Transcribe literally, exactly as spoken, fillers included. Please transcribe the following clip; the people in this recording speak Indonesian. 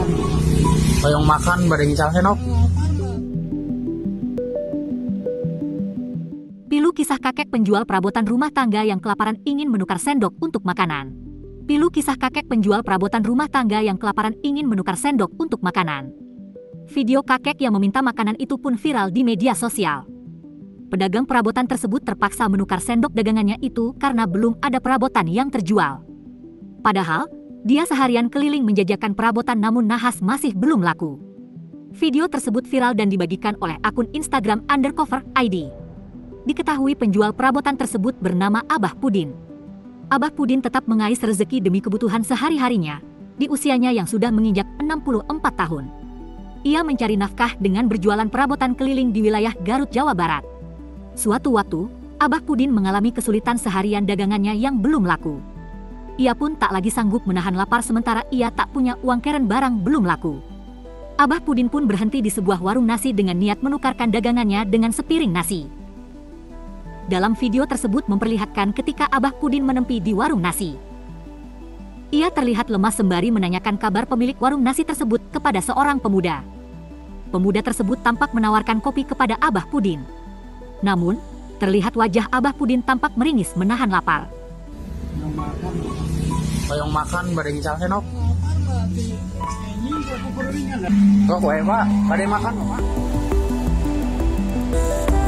Hoyong makan pada ngical senok. Pilu kisah kakek penjual perabotan rumah tangga yang kelaparan ingin menukar sendok untuk makanan. Pilu kisah kakek penjual perabotan rumah tangga yang kelaparan ingin menukar sendok untuk makanan. Video kakek yang meminta makanan itu pun viral di media sosial. Pedagang perabotan tersebut terpaksa menukar sendok dagangannya itu karena belum ada perabotan yang terjual. Padahal, dia seharian keliling menjajakan perabotan namun nahas masih belum laku. Video tersebut viral dan dibagikan oleh akun Instagram undercover I D. Diketahui penjual perabotan tersebut bernama Abah Pudin. Abah Pudin tetap mengais rezeki demi kebutuhan sehari-harinya di usianya yang sudah menginjak enam puluh empat tahun. Ia mencari nafkah dengan berjualan perabotan keliling di wilayah Garut, Jawa Barat. Suatu waktu, Abah Pudin mengalami kesulitan seharian dagangannya yang belum laku. Ia pun tak lagi sanggup menahan lapar sementara ia tak punya uang keren barang belum laku. Abah Pudin pun berhenti di sebuah warung nasi dengan niat menukarkan dagangannya dengan sepiring nasi. Dalam video tersebut memperlihatkan ketika Abah Pudin menempi di warung nasi. Ia terlihat lemas sembari menanyakan kabar pemilik warung nasi tersebut kepada seorang pemuda. Pemuda tersebut tampak menawarkan kopi kepada Abah Pudin. Namun, terlihat wajah Abah Pudin tampak meringis menahan lapar. Hoyong makan pada ngical senok. Kok wae Pak, pada makan Pak.